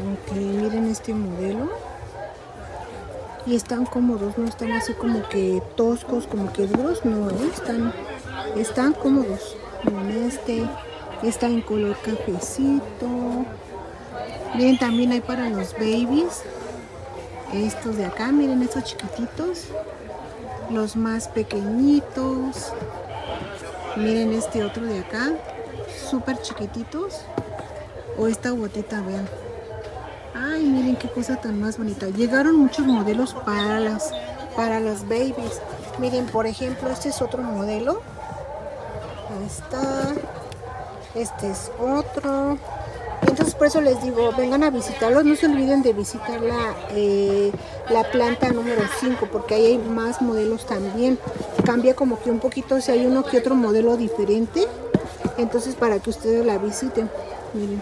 Ok, miren este modelo. Y están cómodos, no están así como que toscos, como que duros, no, están cómodos. Miren este, está en color cafecito. Miren, también hay para los babies. Estos de acá, miren estos chiquititos. Los más pequeñitos. Miren este otro de acá, súper chiquititos. O esta botita, vean. Ay, miren qué cosa tan más bonita. Llegaron muchos modelos para las babies. Miren, por ejemplo, este es otro modelo. Ahí está. Este es otro. Entonces por eso les digo, vengan a visitarlos. No se olviden de visitar la planta número 5, porque ahí hay más modelos también. Cambia como que un poquito, si hay uno que otro modelo diferente. Entonces para que ustedes la visiten. Miren,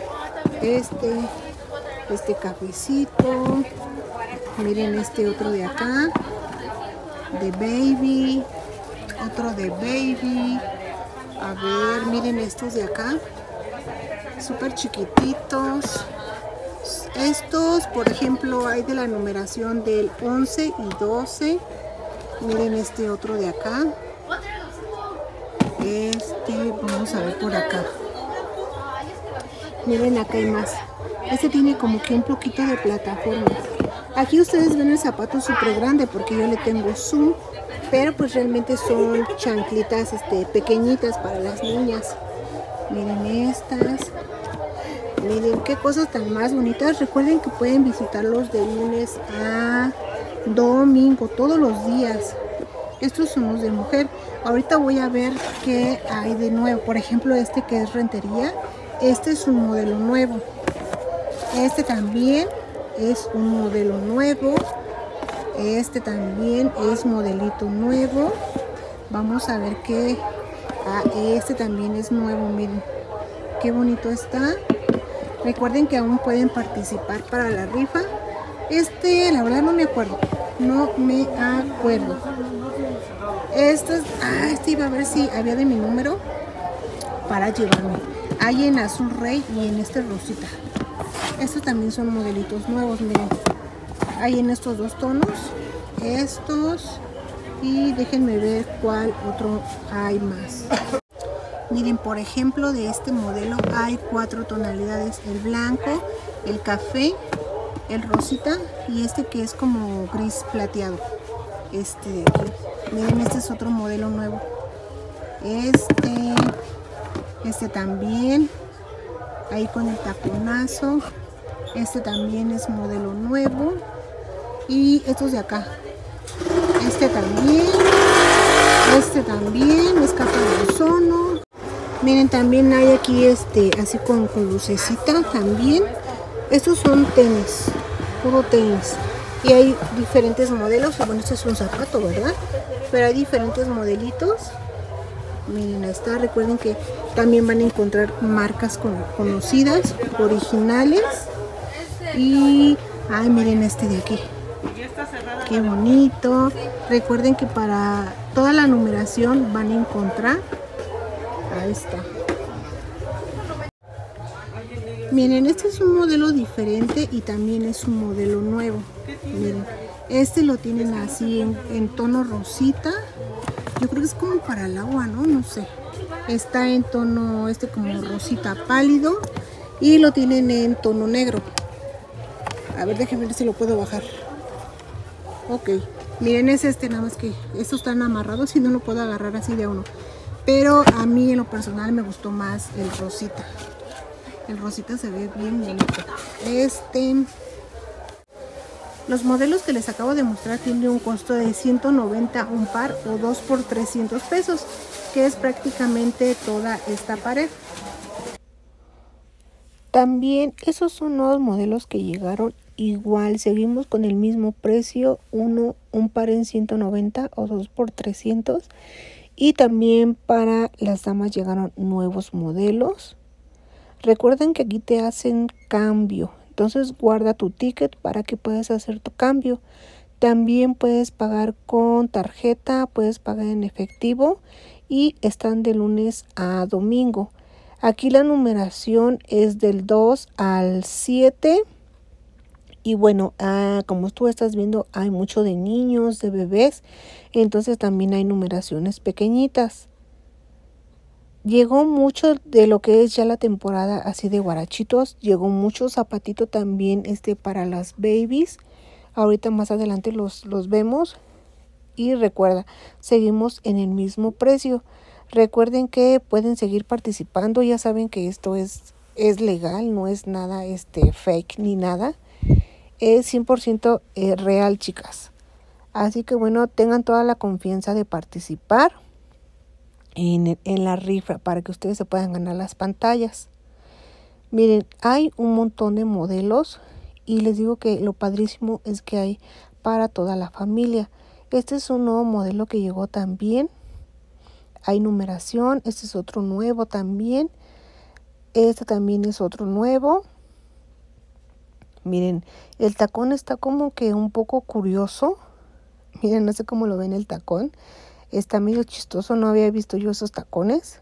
este cafecito. Miren este otro de acá, de baby. Otro de baby. A ver, miren estos de acá, súper chiquititos. Estos, por ejemplo, hay de la numeración del 11 y 12. Miren este otro de acá. Vamos a ver por acá. Miren, acá hay más. Este tiene como que un poquito de plataforma. Aquí ustedes ven el zapato súper grande porque yo le tengo zoom. Pero pues realmente son chanclitas pequeñitas para las niñas. Miren estas. Miren qué cosas tan más bonitas. Recuerden que pueden visitarlos de lunes a domingo, todos los días. Estos son los de mujer. Ahorita voy a ver qué hay de nuevo. Por ejemplo, este que es rentería. Este es un modelo nuevo. Este también es un modelo nuevo. Este también es modelito nuevo. Vamos a ver qué. Este también es nuevo. Miren qué bonito está. Recuerden que aún pueden participar para la rifa. La verdad no me acuerdo. No me acuerdo. Este iba a ver si había de mi número para llevarme. Hay en azul rey y en este rosita. Estos también son modelitos nuevos. Miren. Hay en estos dos tonos, estos, y déjenme ver cuál otro hay más. Miren, por ejemplo, de este modelo hay 4 tonalidades: el blanco, el café, el rosita y este que es como gris plateado. Este de aquí. Miren, este es otro modelo nuevo. Este también, ahí con el taconazo. Este también es modelo nuevo. Y estos de acá, este también es capa de ozono. Miren, también hay aquí así con lucecita también. Estos son tenis, puro tenis. Y hay diferentes modelos. Bueno, este es un zapato, ¿verdad? Pero hay diferentes modelitos. Miren, ahí está. Recuerden que también van a encontrar marcas conocidas, originales. Y, ay, miren este de aquí. Qué bonito. Recuerden que para toda la numeración van a encontrar. Ahí está. Miren, este es un modelo diferente y también es un modelo nuevo. Miren, este lo tienen así en tono rosita. Yo creo que es como para el agua, ¿no? No sé. Está en tono como rosita pálido y lo tienen en tono negro. A ver, déjenme ver si lo puedo bajar. Ok, miren, es nada más que estos están amarrados y no lo puedo agarrar así de uno. Pero a mí en lo personal me gustó más el rosita. El rosita se ve bien bonito. Los modelos que les acabo de mostrar tienen un costo de 190 un par o 2 por 300 pesos, que es prácticamente toda esta pared. También esos son nuevos modelos que llegaron. Igual seguimos con el mismo precio, un par en 190 o 2 por 300. Y también para las damas llegaron nuevos modelos. Recuerden que aquí te hacen cambio, entonces guarda tu ticket para que puedas hacer tu cambio. También puedes pagar con tarjeta, puedes pagar en efectivo y están de lunes a domingo. Aquí la numeración es del 2 al 7. Y bueno, como tú estás viendo, hay mucho de niños, de bebés, entonces también hay numeraciones pequeñitas. Llegó mucho de lo que es ya la temporada así de guarachitos. Llegó mucho zapatito también para las babies. Ahorita más adelante los vemos. Y recuerda, seguimos en el mismo precio. Recuerden que pueden seguir participando. Ya saben que esto es legal, no es nada fake ni nada. Es 100% real, chicas. Así que bueno, tengan toda la confianza de participar en la rifa para que ustedes se puedan ganar las pantallas. Miren, hay un montón de modelos y les digo que lo padrísimo es que hay para toda la familia. Este es un nuevo modelo que llegó también. Hay numeración, este es otro nuevo también. Este también es otro nuevo. Miren, el tacón está como que un poco curioso. Miren, no sé cómo lo ven el tacón. Está medio chistoso, no había visto yo esos tacones.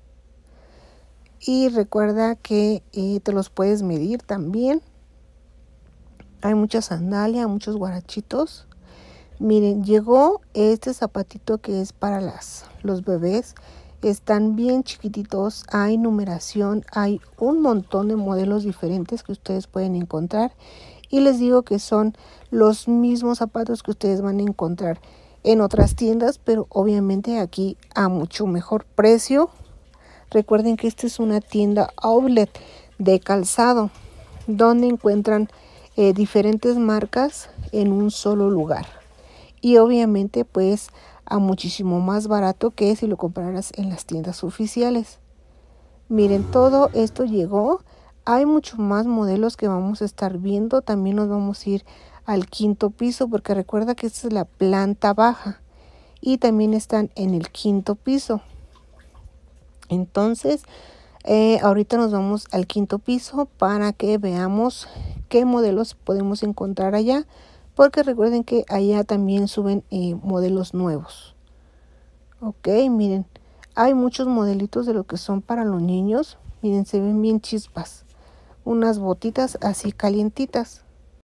Y recuerda que te los puedes medir también. Hay mucha sandalia, muchos guarachitos. Miren, llegó este zapatito que es para los bebés. Están bien chiquititos, hay numeración, hay un montón de modelos diferentes que ustedes pueden encontrar. Y les digo que son los mismos zapatos que ustedes van a encontrar en otras tiendas, pero obviamente aquí a mucho mejor precio. Recuerden que esta es una tienda outlet de calzado, donde encuentran diferentes marcas en un solo lugar. Y obviamente pues a muchísimo más barato que si lo compraras en las tiendas oficiales. Miren, todo esto llegó. Hay muchos más modelos que vamos a estar viendo. También nos vamos a ir al quinto piso porque recuerda que esta es la planta baja y también están en el quinto piso. Entonces ahorita nos vamos al quinto piso para que veamos qué modelos podemos encontrar allá, porque recuerden que allá también suben modelos nuevos. Ok, miren, hay muchos modelitos de lo que son para los niños. Miren, se ven bien chispas, unas botitas así calientitas.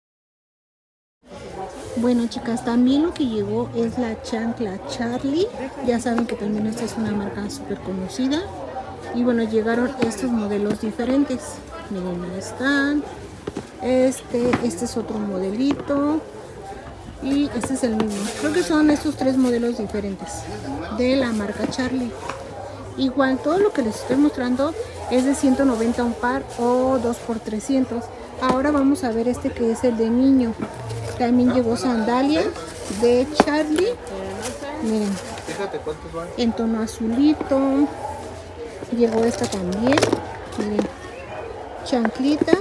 Bueno, chicas, también lo que llegó es la chancla Charlie. Ya saben que también esta es una marca súper conocida. Y bueno, llegaron estos modelos diferentes. Miren, ahí están. Este es otro modelito. Y este es el mismo. Creo que son estos tres modelos diferentes de la marca Charlie. Igual, todo lo que les estoy mostrando es de 190 un par o 2 por 300. Ahora vamos a ver este que es el de niño. También llegó sandalia de Charlie. Miren, en tono azulito. Llegó esta también. Miren, chanclitas.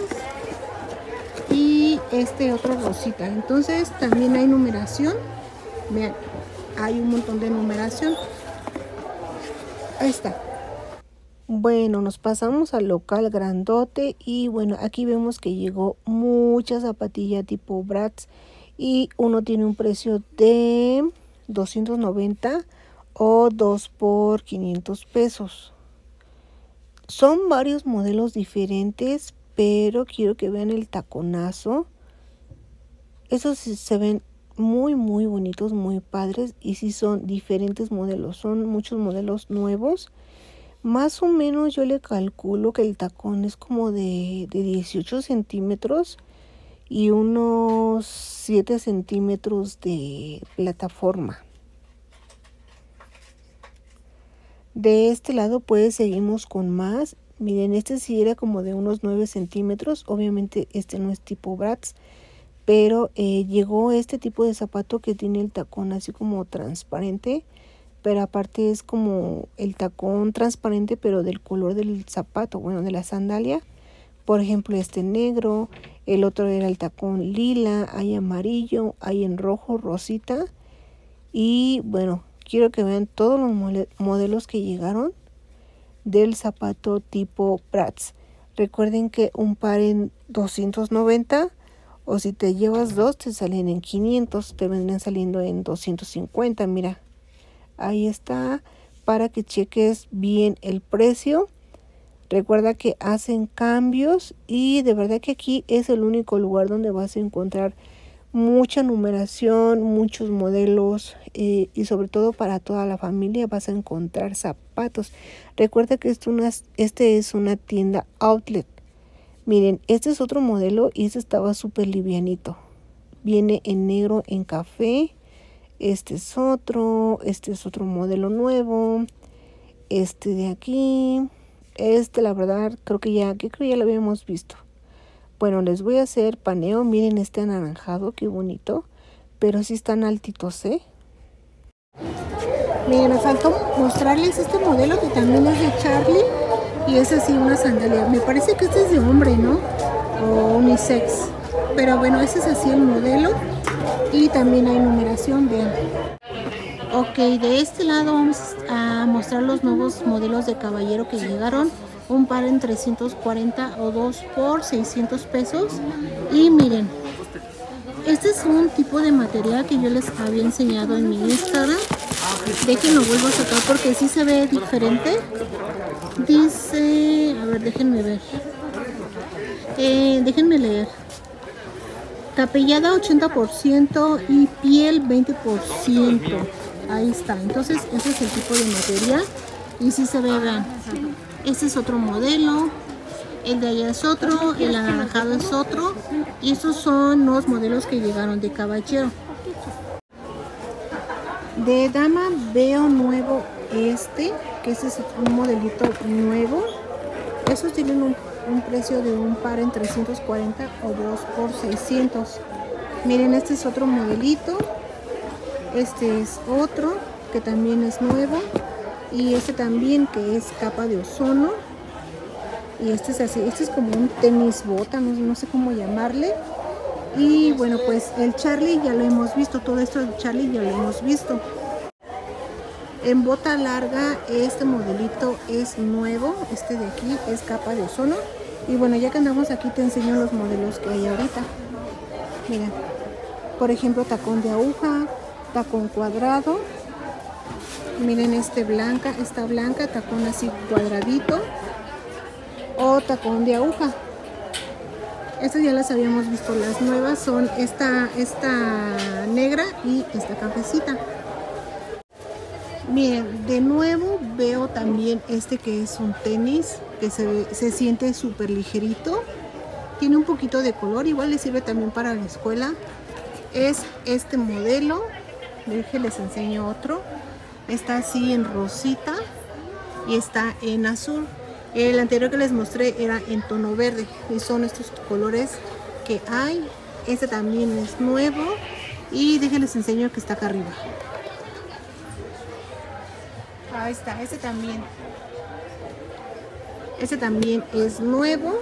Y este otro rosita. Entonces también hay numeración. Vean, hay un montón de numeración. Ahí está. Bueno, nos pasamos al local grandote y bueno, aquí vemos que llegó mucha zapatilla tipo Bratz y uno tiene un precio de 290 o 2 por 500 pesos. Son varios modelos diferentes, pero quiero que vean el taconazo. Esos sí se ven muy bonitos, muy padres y sí son diferentes modelos, son muchos modelos nuevos. Más o menos yo le calculo que el tacón es como de 18 centímetros y unos 7 centímetros de plataforma. De este lado pues seguimos con más. Miren, este sí era como de unos 9 centímetros. Obviamente este no es tipo Bratz, pero llegó este tipo de zapato que tiene el tacón así como transparente. Pero aparte es como el tacón transparente, pero del color del zapato, bueno, de la sandalia. Por ejemplo, este negro, el otro era el tacón lila, hay amarillo, hay en rojo, rosita. Y bueno, quiero que vean todos los modelos que llegaron del zapato tipo Bratz. Recuerden que un par en 290 o si te llevas dos te salen en 500, te vendrán saliendo en 250, mira. Ahí está, para que cheques bien el precio. Recuerda que hacen cambios y de verdad que aquí es el único lugar donde vas a encontrar mucha numeración, muchos modelos y sobre todo para toda la familia vas a encontrar zapatos. Recuerda que este es una tienda outlet. Miren, este es otro modelo y este estaba súper livianito. Viene en negro, en café. Este es otro modelo nuevo. Este de aquí. La verdad, creo que ya lo habíamos visto. Bueno, les voy a hacer paneo. Miren este anaranjado, qué bonito. Pero sí están altitos, ¿eh? Miren, me faltó mostrarles este modelo que también es de Charlie. Y es así una sandalia. Me parece que este es de hombre, ¿no? O unisex. Pero bueno, ese es así el modelo. Y también hay numeración, vean. Ok, de este lado vamos a mostrar los nuevos modelos de caballero que llegaron. Un par en 340 o dos por 600 pesos. Y miren, este es un tipo de material que yo les había enseñado en mi Instagram. Déjenlo vuelvo a sacar porque sí se ve diferente. Dice, a ver, déjenme ver. Déjenme leer. Tapellada 80% y piel 20%. Ahí está. Entonces, ese es el tipo de material. Y si se ve, vean. Este es otro modelo. El de allá es otro. El anaranjado es otro. Y estos son los modelos que llegaron de caballero. De dama veo nuevo que este es un modelito nuevo. Estos tienen un precio de un par en 340 o dos por 600. Miren, este es otro modelito. Este es otro que también es nuevo. Y este también que es capa de ozono. Y este es así, este es como un tenis bota, no sé cómo llamarle. Y bueno, pues el Charlie ya lo hemos visto, todo esto del Charlie ya lo hemos visto. En bota larga este modelito es nuevo, este de aquí es capa de ozono. Y bueno, ya que andamos aquí te enseño los modelos que hay ahorita. Mira, por ejemplo, tacón de aguja, tacón cuadrado. Miren esta blanca, tacón así cuadradito. O tacón de aguja. Estas ya las habíamos visto, las nuevas son esta negra y esta cafecita. Miren, de nuevo veo también este que es un tenis que se siente súper ligerito. Tiene un poquito de color, igual le sirve también para la escuela. Es este modelo, les enseño otro. Está así en rosita y está en azul. El anterior que les mostré era en tono verde y son estos colores que hay. Este también es nuevo y déjenles enseño que está acá arriba. Ahí está, este también es nuevo.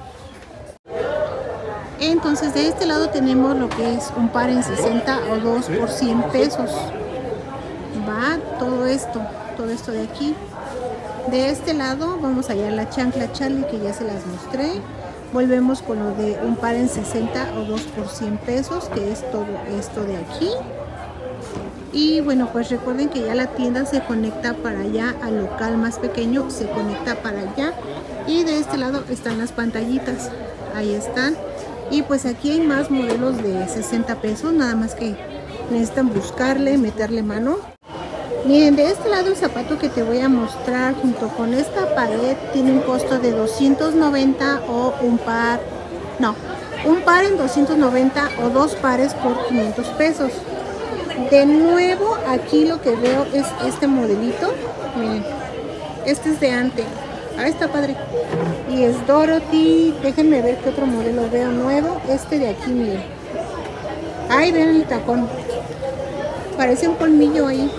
Entonces de este lado tenemos lo que es un par en 60 o 2 por 100 pesos. Va todo esto de aquí. De este lado vamos allá a la chancla Charlie que ya se las mostré. Volvemos con lo de un par en 60 o 2 por 100 pesos, que es todo esto de aquí. Y bueno, pues recuerden que ya la tienda se conecta para allá, al local más pequeño se conecta para allá. Y de este lado están las pantallitas, ahí están. Y pues aquí hay más modelos de 60 pesos, nada más que necesitan buscarle, meterle mano. Miren, de este lado el zapato que te voy a mostrar junto con esta pared tiene un costo de 290 o un par en 290 o dos pares por 500 pesos. De nuevo aquí lo que veo es este modelito. Miren, este es de Ante. Ahí está padre. Y es Dorothy. Déjenme ver qué otro modelo veo nuevo. Este de aquí, miren. Ahí ven el tacón. Parece un colmillo ahí.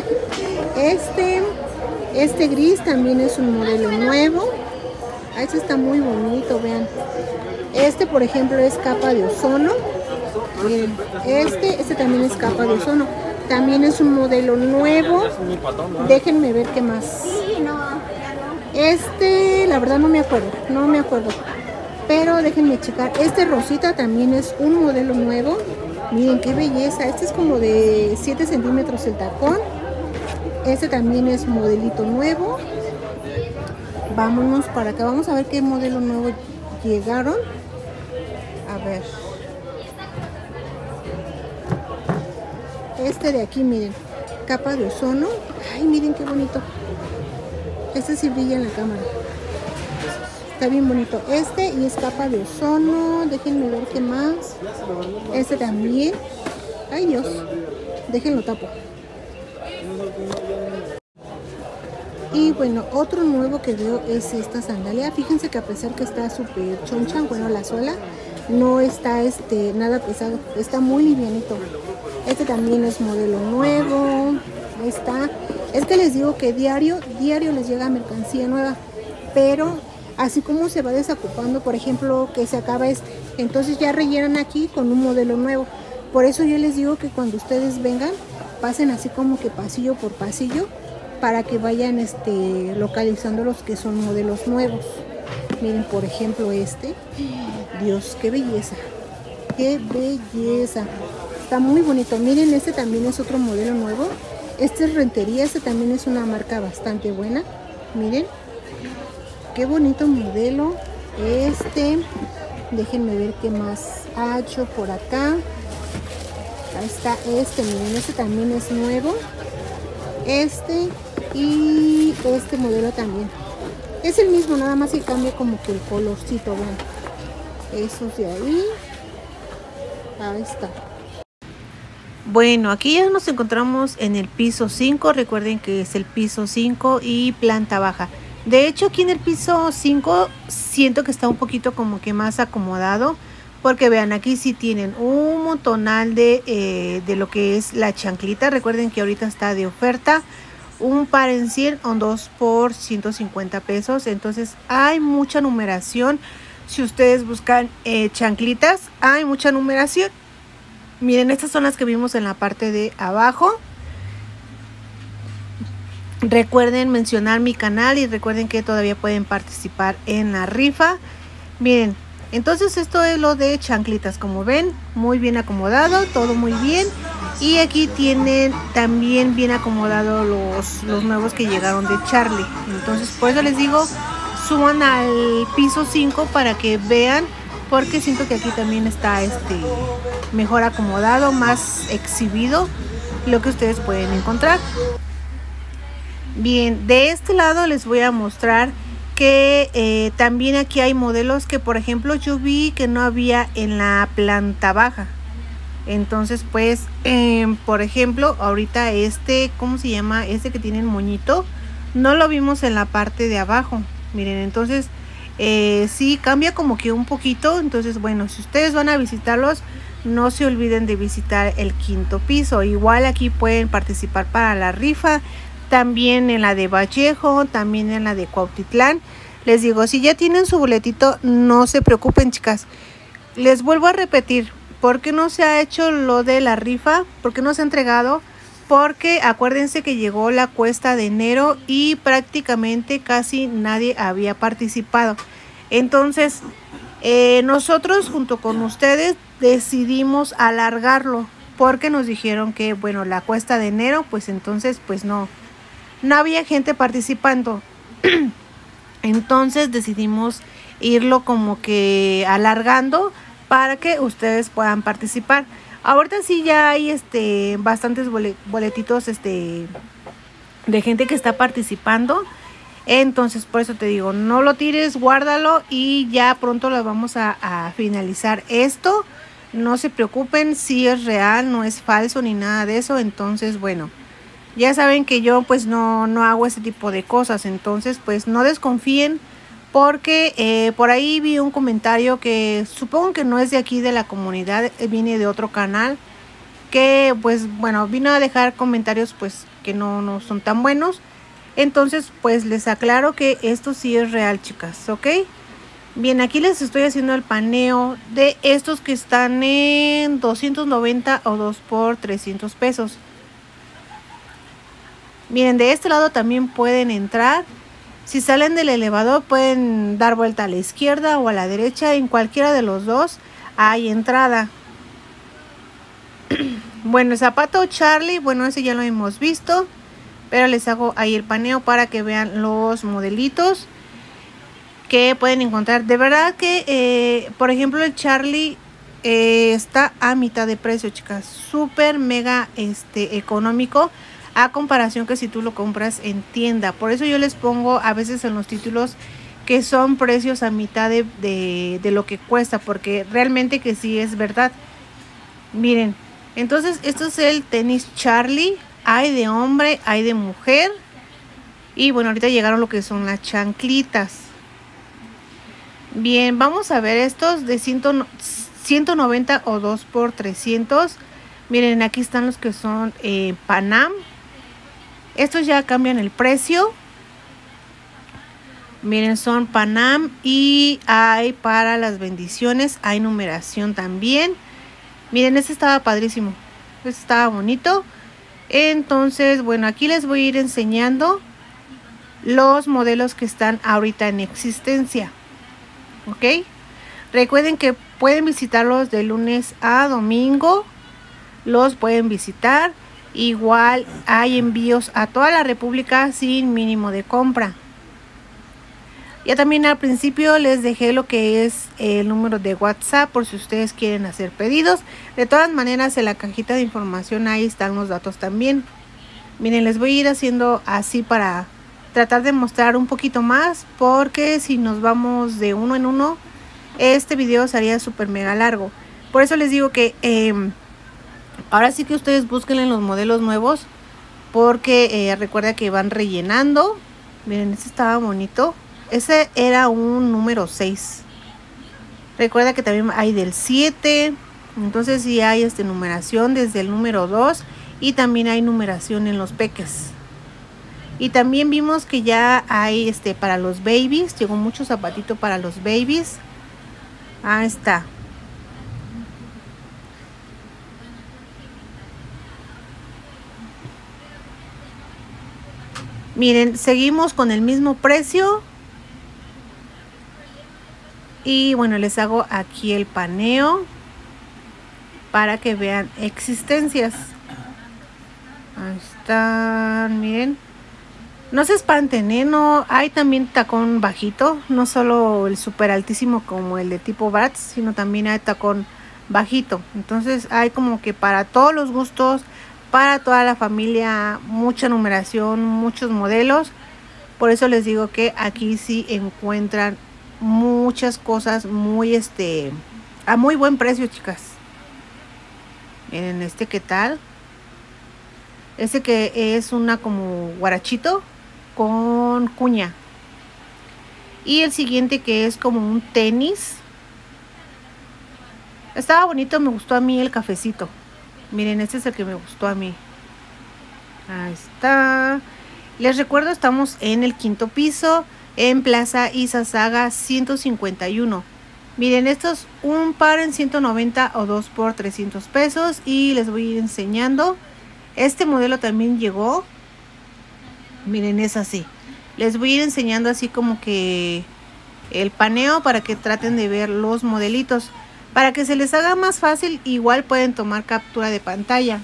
Este gris también es un modelo nuevo. Este está muy bonito, vean. Este, por ejemplo, es capa de ozono. Miren, este también es capa de ozono. También es un modelo nuevo. Déjenme ver qué más. La verdad no me acuerdo. Pero déjenme checar. Este rosita también es un modelo nuevo. Miren qué belleza. Este es como de 7 centímetros el tacón. Este también es modelito nuevo. vámonos para acá. Vamos a ver qué modelo nuevo llegaron. A ver. Este de aquí, miren. Capa de ozono. Ay, miren qué bonito. Este sí brilla en la cámara. Está bien bonito. Este y es capa de ozono. Déjenme ver qué más. Este también. Ay, Dios. Déjenlo tapo. Y bueno, otro nuevo que veo es esta sandalia. Fíjense que a pesar que está súper choncha, bueno, la suela no está nada pesado, está muy livianito. Este también es modelo nuevo. Ahí está. Es que les digo que diario les llega mercancía nueva, pero así como se va desocupando, por ejemplo, que se acaba entonces ya rellenan aquí con un modelo nuevo. Por eso yo les digo que cuando ustedes vengan, pasen así como que pasillo por pasillo, para que vayan localizando los que son modelos nuevos. Miren, por ejemplo, Dios, qué belleza, qué belleza, está muy bonito. Miren, este también es otro modelo nuevo. Este es Rentería, este también es una marca bastante buena. Miren, qué bonito modelo. Déjenme ver qué más ha hecho por acá. Ahí está miren, este también es nuevo. Y este modelo también es el mismo, nada más que cambia como que el colorcito. Bueno, esos de ahí. Ahí está. Bueno, aquí ya nos encontramos en el piso 5. Recuerden que es el piso 5 y planta baja. De hecho, aquí en el piso 5 siento que está un poquito como que más acomodado, porque vean, aquí sí tienen un montonal de lo que es la chanclita. Recuerden que ahorita está de oferta un par en 100 o 2 por 150 pesos. Entonces hay mucha numeración. Si ustedes buscan chanclitas, hay mucha numeración. Miren, estas son las que vimos en la parte de abajo. Recuerden mencionar mi canal y recuerden que todavía pueden participar en la rifa. Miren, entonces esto es lo de chanclitas, como ven, muy bien acomodado, todo muy bien. Y aquí tienen también bien acomodado los nuevos que llegaron de Charlie. Entonces por eso les digo, suban al piso 5 para que vean, porque siento que aquí también está mejor acomodado, más exhibido lo que ustedes pueden encontrar. Bien, de este lado les voy a mostrar que también aquí hay modelos que, por ejemplo, yo vi que no había en la planta baja. Entonces pues por ejemplo, ahorita ¿cómo se llama? Que tiene el moñito, no lo vimos en la parte de abajo. Miren, entonces sí cambia como que un poquito. Entonces bueno, si ustedes van a visitarlos, no se olviden de visitar el quinto piso. Igual aquí pueden participar para la rifa, también en la de Vallejo, también en la de Cuautitlán. Les digo, si ya tienen su boletito, no se preocupen, chicas. Les vuelvo a repetir, ¿por qué no se ha hecho lo de la rifa? ¿Por qué no se ha entregado? Porque acuérdense que llegó la cuesta de enero y prácticamente casi nadie había participado. Entonces nosotros junto con ustedes decidimos alargarlo, porque nos dijeron que bueno, la cuesta de enero, pues entonces pues no había gente participando. Entonces decidimos irlo como que alargando para que ustedes puedan participar. Ahorita sí ya hay bastantes boletitos de gente que está participando. Entonces por eso te digo, no lo tires, guárdalo y ya pronto lo vamos a finalizar esto. No se preocupen, si es real, no es falso ni nada de eso. Entonces bueno, ya saben que yo pues no hago ese tipo de cosas. Entonces pues no desconfíen, porque por ahí vi un comentario que supongo que no es de aquí de la comunidad, viene de otro canal, que pues bueno, vino a dejar comentarios pues que no son tan buenos. Entonces pues les aclaro que esto sí es real, chicas, ¿ok? Bien, aquí les estoy haciendo el paneo de estos que están en 290 o 2 por 300 pesos. Miren, de este lado también pueden entrar. Si salen del elevador pueden dar vuelta a la izquierda o a la derecha. En cualquiera de los dos hay entrada. Bueno, el zapato Charlie, bueno, ese ya lo hemos visto, pero les hago ahí el paneo para que vean los modelitos. que pueden encontrar. De verdad que, por ejemplo, el Charlie está a mitad de precio, chicas. Súper mega económico a comparación que si tú lo compras en tienda. Por eso yo les pongo a veces en los títulos que son precios a mitad de lo que cuesta, porque realmente que sí es verdad. Miren, entonces esto es el tenis Charlie. Hay de hombre, hay de mujer. Y bueno, ahorita llegaron lo que son las chanclitas. Bien, vamos a ver estos de 190 o 2 por 300. Miren, aquí están los que son Panam. Estos ya cambian el precio. Miren, son Panam y hay para las bendiciones. Hay numeración también. Miren, este estaba padrísimo. Este estaba bonito. Entonces, bueno, aquí les voy a ir enseñando los modelos que están ahorita en existencia. ¿Ok? Recuerden que pueden visitarlos de lunes a domingo. Los pueden visitar. Igual hay envíos a toda la República sin mínimo de compra. Ya también al principio les dejé lo que es el número de WhatsApp por si ustedes quieren hacer pedidos. De todas maneras, en la cajita de información ahí están los datos también. Miren, les voy a ir haciendo así para tratar de mostrar un poquito más, porque si nos vamos de uno en uno, este video sería súper mega largo. Por eso les digo que ahora sí que ustedes busquen en los modelos nuevos, porque recuerda que van rellenando. Miren, este estaba bonito. Ese era un número 6. Recuerda que también hay del 7. Entonces sí hay numeración desde el número 2. Y también hay numeración en los peques. Y también vimos que ya hay para los babies. Llegó mucho zapatito para los babies. Ahí está. Miren, seguimos con el mismo precio. Y bueno, les hago aquí el paneo para que vean existencias. Ahí están, miren. No se espanten, no hay también tacón bajito, no solo el súper altísimo como el de tipo Bratz, sino también hay tacón bajito. Entonces hay como que para todos los gustos, para toda la familia, mucha numeración, muchos modelos. Por eso les digo que aquí sí encuentran muchas cosas muy a muy buen precio, chicas. Miren qué tal. Que es una como guarachito con cuña. Y el siguiente que es como un tenis. Estaba bonito, me gustó a mí el cafecito. Miren, este es el que me gustó a mí. Ahí está. Les recuerdo, estamos en el 5º piso, en Plaza Izazaga 151. Miren, estos un par en 190 o 2 por 300 pesos. Y les voy a ir enseñando. Este modelo también llegó. Miren, es así. Les voy a ir enseñando así como que el paneo para que traten de ver los modelitos. Para que se les haga más fácil, igual pueden tomar captura de pantalla.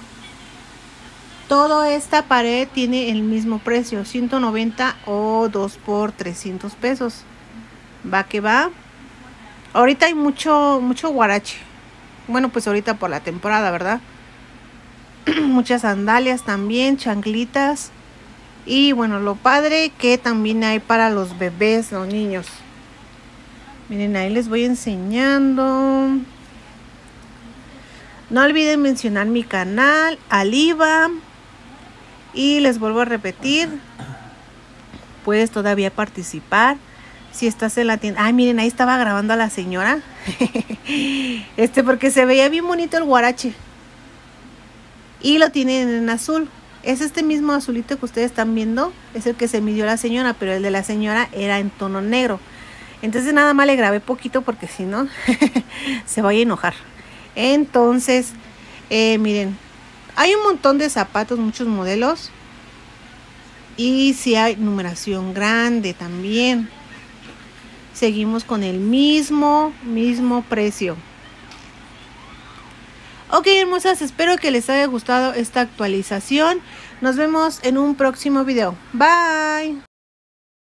Toda esta pared tiene el mismo precio, 190 o 2 por 300 pesos. Va que va. Ahorita hay mucho guarache. Bueno, pues ahorita por la temporada, ¿verdad? Muchas sandalias también, chanclitas. Y bueno, lo padre que también hay para los bebés, los niños. Miren, ahí les voy enseñando. No olviden mencionar mi canal, Aliva. Y les vuelvo a repetir, puedes todavía participar si estás en la tienda. Ay, miren, ahí estaba grabando a la señora. Porque se veía bien bonito el guarache. Y lo tienen en azul. Es este mismo azulito que ustedes están viendo. Es el que se midió la señora, pero el de la señora era en tono negro. Entonces nada más le grabé poquito porque si no se vaya a enojar. Entonces, miren, hay un montón de zapatos, muchos modelos. Y si hay numeración grande también. Seguimos con el mismo precio. Ok, hermosas, espero que les haya gustado esta actualización. Nos vemos en un próximo video. Bye.